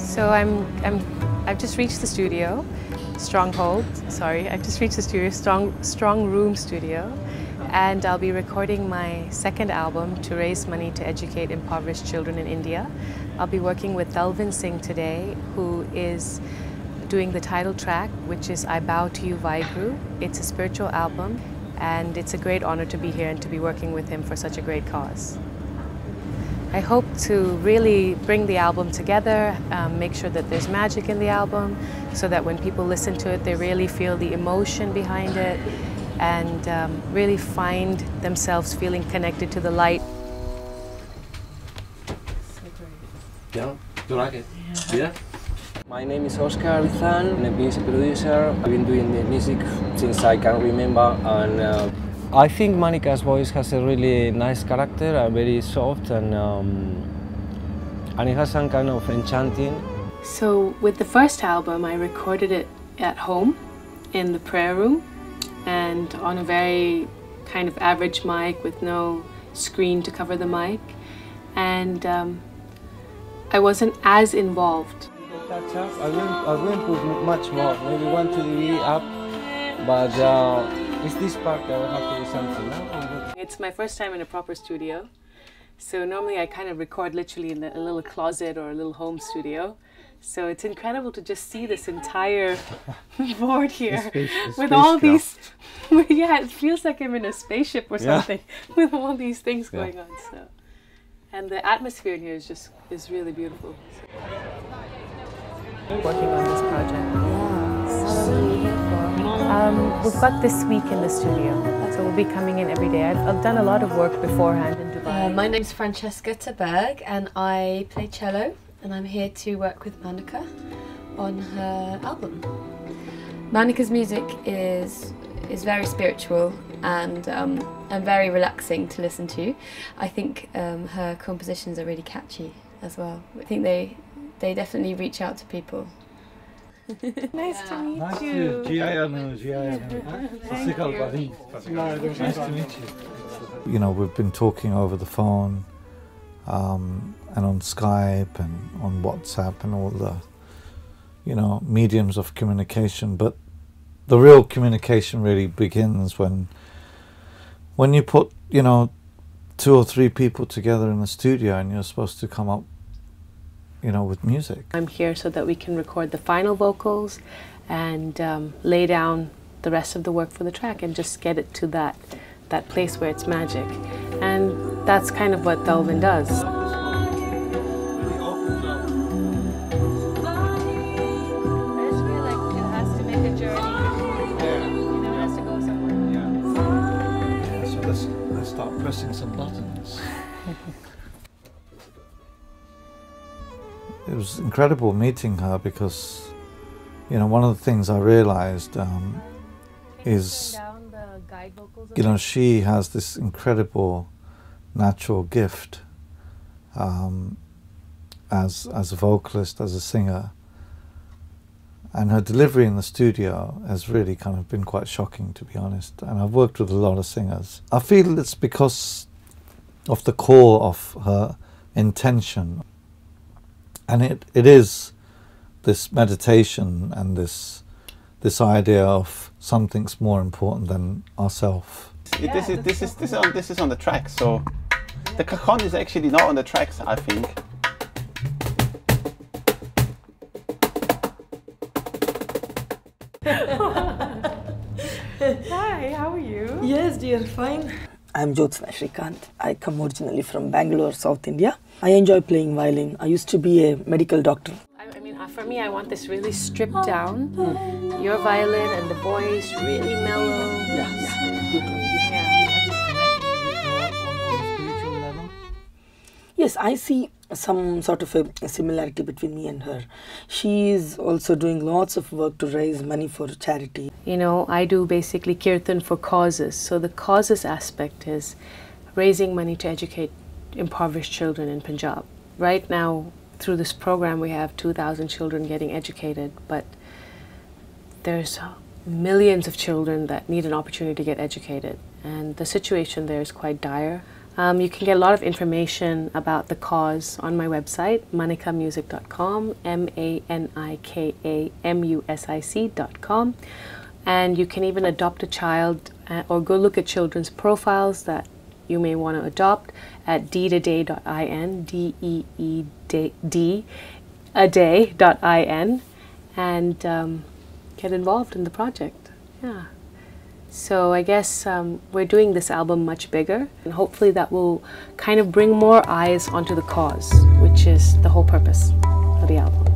So I've just reached the studio, I've just reached the studio, Strong Room Studio, and I'll be recording my second album to raise money to educate impoverished children in India. I'll be working with Dalvin Singh today, who is doing the title track, which is I Bow to You Vaheguru. It's a spiritual album, and it's a great honor to be here and to be working with him for such a great cause. I hope to really bring the album together, make sure that there's magic in the album, so that when people listen to it, they really feel the emotion behind it, and really find themselves feeling connected to the light. Yeah, do you like it? Yeah. My name is Oscar Rizan, I'm a music producer. I've been doing the music since I can remember, and I think Manika's voice has a really nice character, very soft, and it has some kind of enchanting. So with the first album, I recorded it at home in the prayer room and on a very kind of average mic with no screen to cover the mic, and I wasn't as involved. I wouldn't put much more, maybe 1 to the up, but it's this part that will have to be something. No? It's my first time in a proper studio, so normally I kind of record literally in a little closet or a little home studio. So it's incredible to just see this entire board here with all these. Yeah, it feels like I'm in a spaceship or something with all these things going on. So, and the atmosphere in here is really beautiful. Working on this project. We've got this week in the studio, so we'll be coming in every day. I've done a lot of work beforehand in Dubai. My name's Francesca Taberg, and I play cello, and I'm here to work with Manika on her album. Manika's music is very spiritual and very relaxing to listen to. I think her compositions are really catchy as well. I think they definitely reach out to people. Nice to meet you. Nice to meet you. You know, we've been talking over the phone and on Skype and on WhatsApp and all the, you know, mediums of communication, but the real communication really begins when you put, you know, 2 or 3 people together in the studio and you're supposed to come up, you know, with music. I'm here so that we can record the final vocals and lay down the rest of the work for the track and just get it to that place where it's magic. And that's kind of what Dalvin does. Let's start pressing some buttons. It was incredible meeting her because, you know, one of the things I realized is, you know, she has this incredible natural gift as a vocalist, as a singer, and her delivery in the studio has really kind of been quite shocking, to be honest. And I've worked with a lot of singers. I feel it's because of the core of her intention. And it is this meditation and this idea of something's more important than ourselves. This is on the track, so the cajon is actually not on the tracks, I think. Hi, how are you? Yes, dear, fine. I'm Jyotsna Shrikant. I come originally from Bangalore, South India. I enjoy playing violin. I used to be a medical doctor. I mean, for me, I want this really stripped down. Your violin and the voice really mellow. Yes, I see some sort of a similarity between me and her. She is also doing lots of work to raise money for charity. You know, I do basically Kirtan for causes. So the causes aspect is raising money to educate impoverished children in Punjab. Right now, through this program, we have 2,000 children getting educated, but there's millions of children that need an opportunity to get educated, and the situation there is quite dire. You can get a lot of information about the cause on my website, manikamusic.com, manikamusic.com. And you can even adopt a child or go look at children's profiles that you may want to adopt at deedaday.in, D-E-E-D, aday.in, and get involved in the project. Yeah. So I guess we're doing this album much bigger, and hopefully that will kind of bring more eyes onto the cause, which is the whole purpose of the album.